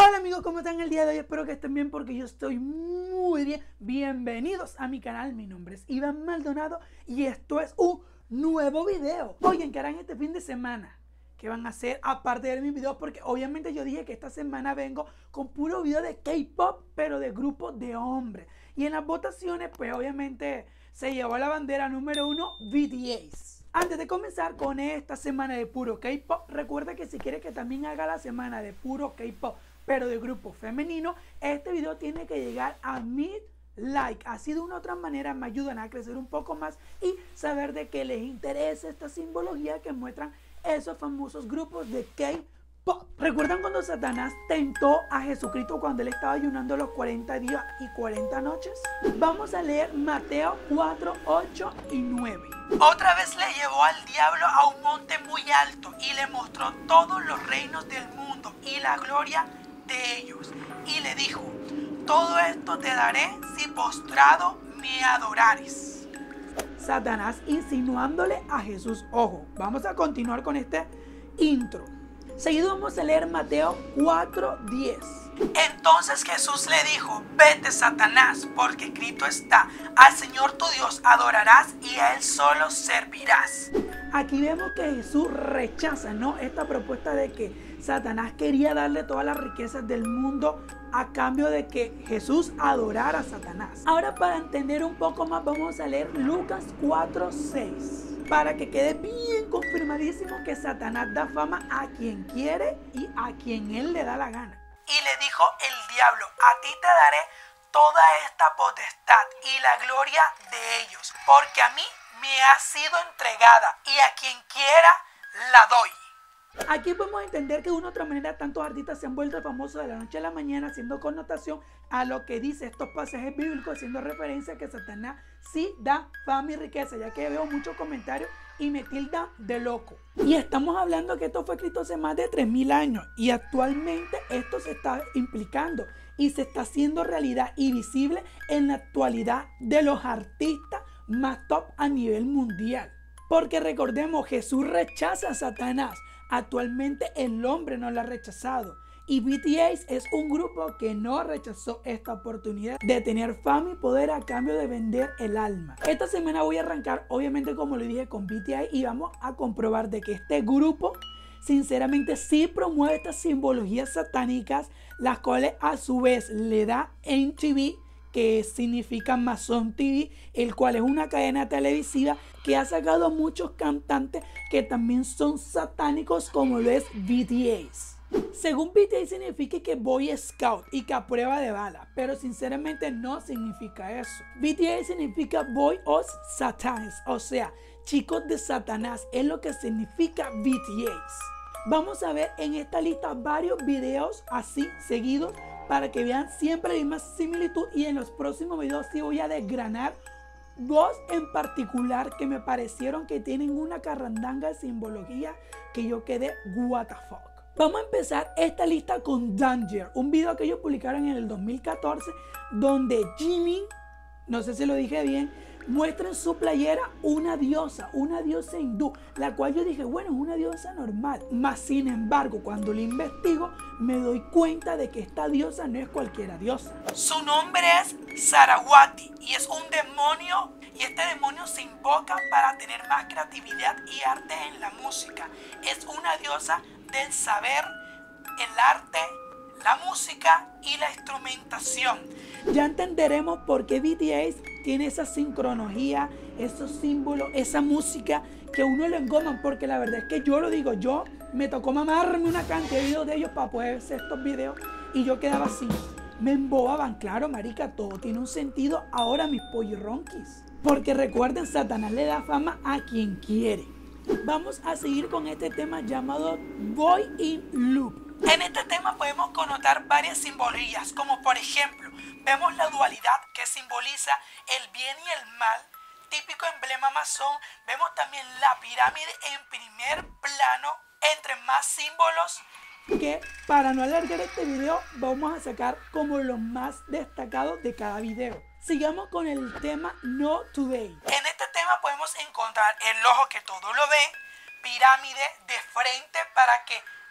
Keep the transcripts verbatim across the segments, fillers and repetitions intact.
Hola amigos, ¿cómo están el día de hoy? Espero que estén bien porque yo estoy muy bien. Bienvenidos a mi canal, mi nombre es Iván Maldonado y esto es un nuevo video. Oigan, ¿qué harán este fin de semana? ¿Qué van a hacer aparte de ver mis videos? Porque obviamente yo dije que esta semana vengo con puro video de K-pop, pero de grupos de hombres. Y en las votaciones, pues obviamente se llevó la bandera número uno B T S. Antes de comenzar con esta semana de puro K-pop, recuerda que si quieres que también haga la semana de puro K-pop, pero de grupo femenino, este video tiene que llegar a mil likes. Así de una u otra manera me ayudan a crecer un poco más y saber de que les interesa esta simbología que muestran esos famosos grupos de K-pop. ¿Recuerdan cuando Satanás tentó a Jesucristo cuando él estaba ayunando los cuarenta días y cuarenta noches? Vamos a leer Mateo cuatro, ocho y nueve. Otra vez le llevó al diablo a un monte muy alto y le mostró todos los reinos del mundo y la gloria de ellos. Y le dijo: todo esto te daré si postrado me adorares. Satanás insinuándole a Jesús. Ojo, vamos a continuar con este intro. Seguido vamos a leer Mateo cuatro, diez. Entonces Jesús le dijo: vete, Satanás, porque escrito está: al Señor tu Dios adorarás y a Él solo servirás. Aquí vemos que Jesús rechaza, ¿no?, esta propuesta de que Satanás quería darle todas las riquezas del mundo a cambio de que Jesús adorara a Satanás. Ahora, para entender un poco más, vamos a leer Lucas cuatro, seis. Para que quede bien confirmadísimo que Satanás da fama a quien quiere y a quien él le da la gana. Y le dijo el diablo: a ti te daré toda esta potestad y la gloria de ellos, porque a mí me ha sido entregada y a quien quiera la doy. Aquí podemos entender que de una u otra manera tantos artistas se han vuelto famosos de la noche a la mañana, haciendo connotación a lo que dice estos pasajes bíblicos, haciendo referencia a que Satanás sí da fama y riqueza, ya que veo muchos comentarios y me tildan de loco. Y estamos hablando que esto fue escrito hace más de tres mil años y actualmente esto se está implicando y se está haciendo realidad y visible en la actualidad de los artistas más top a nivel mundial. Porque recordemos, Jesús rechaza a Satanás. Actualmente el hombre no lo ha rechazado. Y B T S es un grupo que no rechazó esta oportunidad de tener fama y poder a cambio de vender el alma. Esta semana voy a arrancar, obviamente como le dije, con B T S y vamos a comprobar de que este grupo sinceramente sí promueve estas simbologías satánicas, las cuales a su vez le da M T V, que significa Amazon T V, el cual es una cadena televisiva que ha sacado a muchos cantantes que también son satánicos, como lo es B T S. Según B T S significa que Boy Scout y que a prueba de bala, pero sinceramente no significa eso. B T S significa Boy of Satanas, o sea, chicos de Satanás, es lo que significa B T S. Vamos a ver en esta lista varios videos así seguidos para que vean siempre la misma similitud, y en los próximos videos sí voy a desgranar dos en particular que me parecieron que tienen una carrandanga de simbología que yo quedé what the fuck. Vamos a empezar esta lista con Danger, un video que ellos publicaron en el dos mil catorce donde Jimin, no sé si lo dije bien, muestra en su playera una diosa, una diosa hindú, la cual yo dije, bueno, es una diosa normal. Mas sin embargo, cuando lo investigo, me doy cuenta de que esta diosa no es cualquiera diosa. Su nombre es Saraswati y es un demonio, y este demonio se invoca para tener más creatividad y arte en la música. Es una diosa del saber, el arte, la música y la instrumentación. Ya entenderemos por qué B T S tiene esa sincronología, esos símbolos, esa música que a uno le engoman, porque la verdad es que yo lo digo, yo me tocó mamarme una cantidad de videos de ellos para poder hacer estos videos y yo quedaba así, me embobaban. Claro, marica, todo tiene un sentido ahora, mis pollironquis, porque recuerden, Satanás le da fama a quien quiere. Vamos a seguir con este tema llamado Boy in Loop. En este tema podemos connotar varias simbologías, como por ejemplo, vemos la dualidad que simboliza el bien y el mal, típico emblema masón. Vemos también la pirámide en primer plano, entre más símbolos que, para no alargar este video, vamos a sacar como los más destacados de cada video. Sigamos con el tema No Today. En este tema podemos encontrar el ojo que todo lo ve, pirámide de frente para que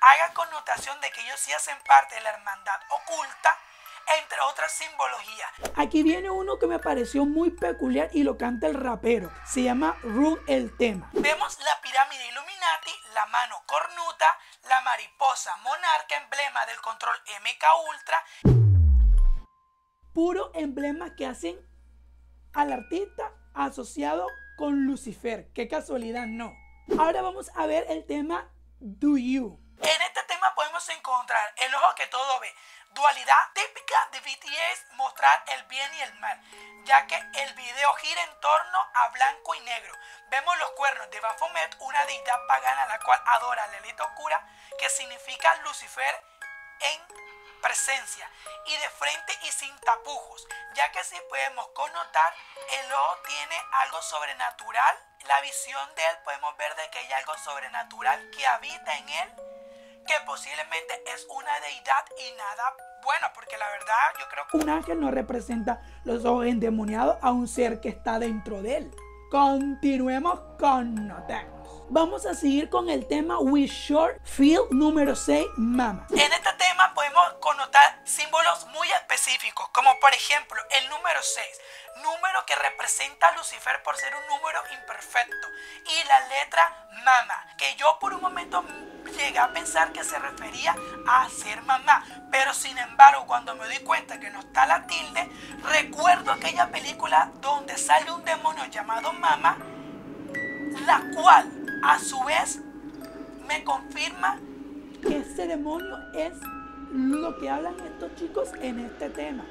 haga connotación de que ellos sí hacen parte de la hermandad oculta, entre otras simbologías. Aquí viene uno que me pareció muy peculiar y lo canta el rapero. Se llama Run el tema. Vemos la pirámide Illuminati, la mano cornuta, la mariposa monarca, emblema del control M K Ultra. Puro emblema que hacen al artista asociado con Lucifer. Qué casualidad, ¿no? Ahora vamos a ver el tema Do You. En este tema podemos encontrar el ojo que todo ve, dualidad típica de B T S, mostrar el bien y el mal, ya que el video gira en torno a blanco y negro. Vemos los cuernos de Baphomet, una deidad pagana la cual adora la élite oscura, que significa Lucifer en presencia, y de frente y sin tapujos, ya que si podemos connotar, el ojo tiene algo sobrenatural. La visión de él podemos ver de que hay algo sobrenatural que habita en él, que posiblemente es una deidad y nada bueno, porque la verdad yo creo que un ángel no representa los ojos endemoniados a un ser que está dentro de él. Continuemos con notemos. Vamos a seguir con el tema We Short Feel número seis, Mama. En este tema podemos connotar símbolos muy específicos, como por ejemplo el número seis, número que representa a Lucifer por ser un número imperfecto, y la letra Mama, que yo por un momento llegué a pensar que se refería a ser mamá, pero sin embargo cuando me doy cuenta que no está la tilde, recuerdo aquella película donde sale un demonio llamado Mama, la cual a su vez me confirma que ese demonio es lo que hablan estos chicos en este tema.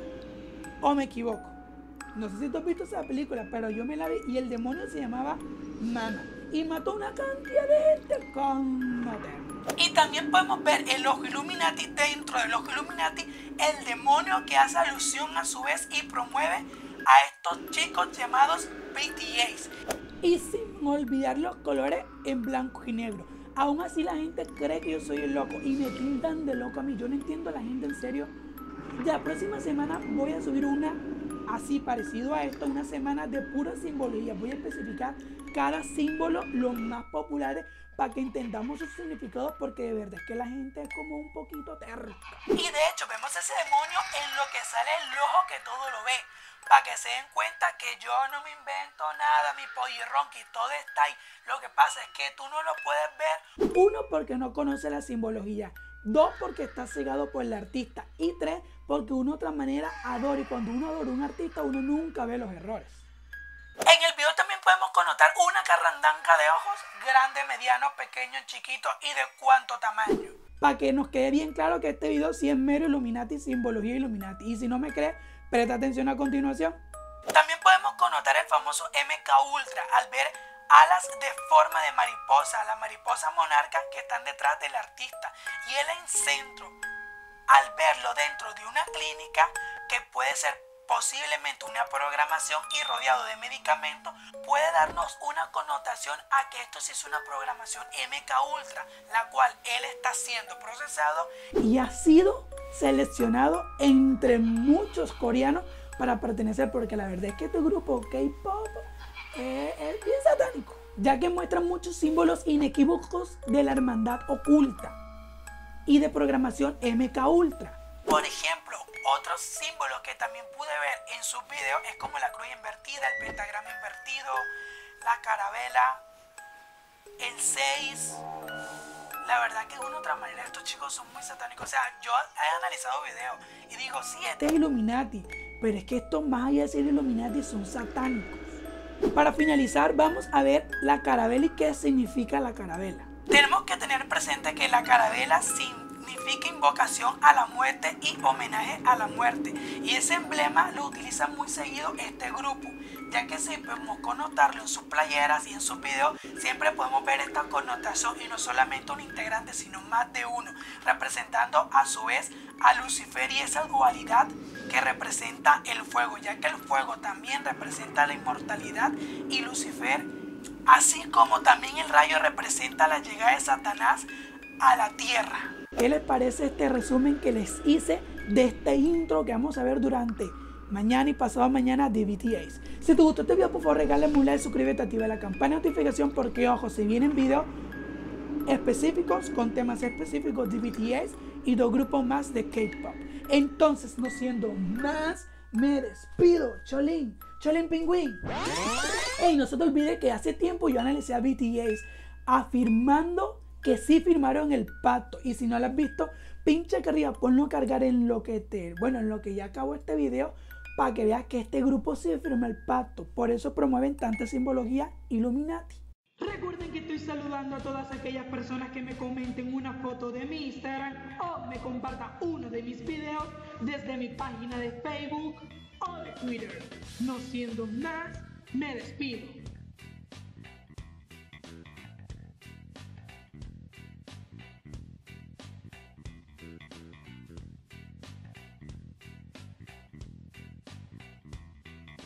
¿O me equivoco? No sé si tú has visto esa película, pero yo me la vi y el demonio se llamaba Mama y mató una cantidad de gente con notemos. Y también podemos ver el ojo Illuminati. Dentro del ojo Illuminati, el demonio que hace alusión a su vez y promueve a estos chicos llamados B T S. Y sin olvidar los colores en blanco y negro. Aún así la gente cree que yo soy el loco y me tildan de loco a mí. Yo no entiendo a la gente en serio. La próxima semana voy a subir una así parecido a esto, una semana de pura simbología. Voy a especificar cada símbolo, los más populares, para que entendamos su significado, porque de verdad es que la gente es como un poquito terca. Y de hecho vemos ese demonio en lo que sale el ojo que todo lo ve, para que se den cuenta que yo no me invento nada, mi pollirrón, que todo está ahí. Lo que pasa es que tú no lo puedes ver. Uno, porque no conoce la simbología. Dos, porque está cegado por el artista. Y tres, porque uno de otra manera adora. Y cuando uno adora a un artista, uno nunca ve los errores. En el video también podemos connotar una carrandanca de ojos, grande, mediano, pequeño, chiquito y de cuánto tamaño. Para que nos quede bien claro que este video sí es mero Illuminati, simbología Illuminati. Y si no me crees, presta atención a continuación. También podemos connotar el famoso M K Ultra al ver alas de forma de mariposa, la mariposa monarca que están detrás del artista, y él en centro. Al verlo dentro de una clínica, que puede ser posiblemente una programación y rodeado de medicamentos, puede darnos una connotación a que esto sí es una programación M K Ultra, la cual él está siendo procesado y ha sido seleccionado entre muchos coreanos para pertenecer, porque la verdad es que este grupo K-pop eh, es bien satánico, ya que muestra muchos símbolos inequívocos de la hermandad oculta y de programación M K Ultra. Por ejemplo, otros símbolos que también pude ver en sus videos es como la cruz invertida, el pentagrama invertido, la carabela, el seis. La verdad que de una u otra manera estos chicos son muy satánicos. O sea, yo he analizado videos y digo, sí, este es Illuminati, pero es que estos más allá de ser Illuminati son satánicos. Para finalizar, vamos a ver la carabela y qué significa la carabela. Tenemos que tener presente que la carabela significa invocación a la muerte y homenaje a la muerte. Y ese emblema lo utiliza muy seguido este grupo, ya que si podemos connotarlo en sus playeras y en sus videos, siempre podemos ver esta connotación, y no solamente un integrante, sino más de uno, representando a su vez a Lucifer y esa dualidad que representa el fuego, ya que el fuego también representa la inmortalidad y Lucifer, así como también el rayo representa la llegada de Satanás a la tierra. ¿Qué les parece este resumen que les hice de este intro que vamos a ver durante mañana y pasado mañana de B T S? Si te gustó este video, por favor regálame un like, suscríbete, activa la campana de notificación, porque ojo, si vienen videos específicos con temas específicos de B T S y dos grupos más de K-pop. Entonces, no siendo más, me despido. Cholín, Cholín Pingüín. Ey, no se te olvide que hace tiempo yo analicé a B T S afirmando que sí firmaron el pacto. Y si no lo has visto, pincha aquí arriba, ponlo a cargar en lo que te... Bueno, en lo que ya acabó este video, para que veas que este grupo sí firmó el pacto. Por eso promueven tanta simbología Illuminati. Recuerden que estoy saludando a todas aquellas personas que me comenten una foto de mi Instagram o me compartan uno de mis videos desde mi página de Facebook o de Twitter. No siendo más, me despido.